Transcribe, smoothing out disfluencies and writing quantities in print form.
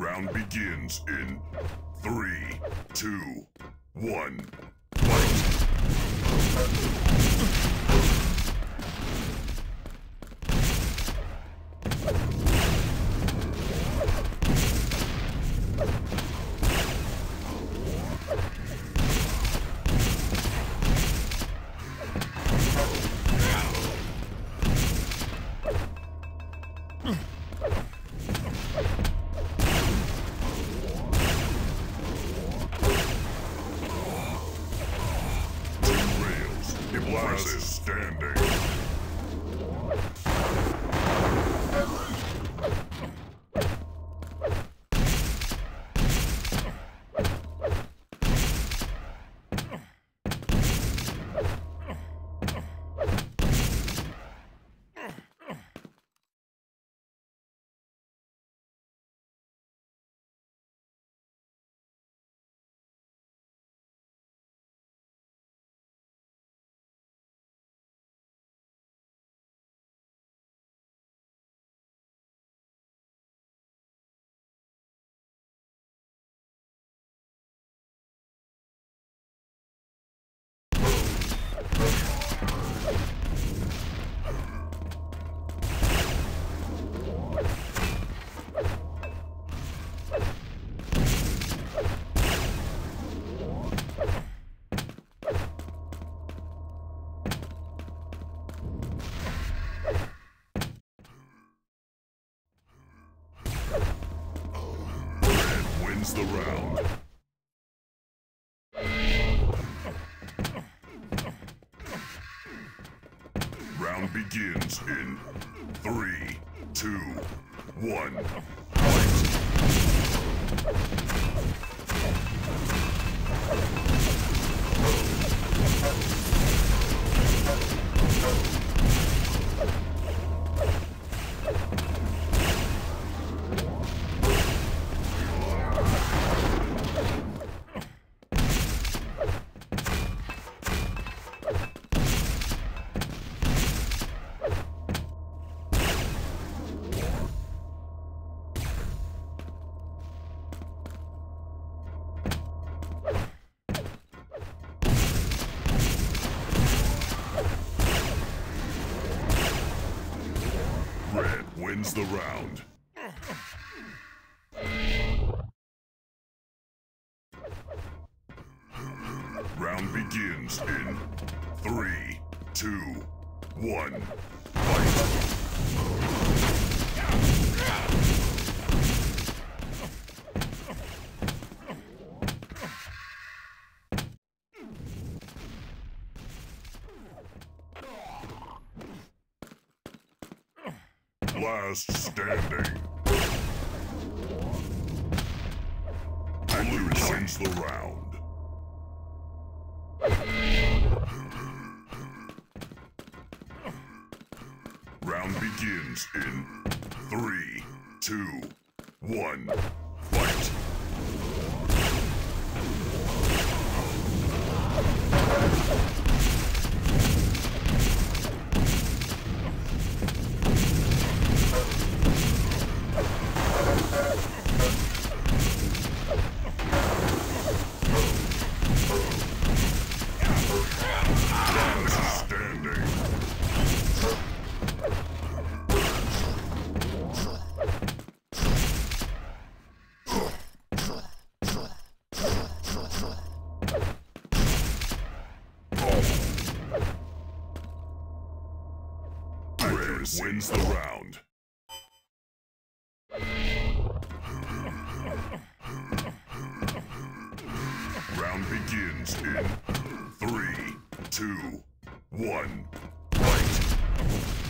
Round begins in 3, 2, 1, fight! Last standing. Wins the round. Round begins in 3, 2, 1, fight! Red wins the round. Round begins in 3, 2, 1, fight! Last standing. Blue wins the round. Round begins in 3, 2, 1, fight! Wins the round. Round begins in 3, 2, 1, fight!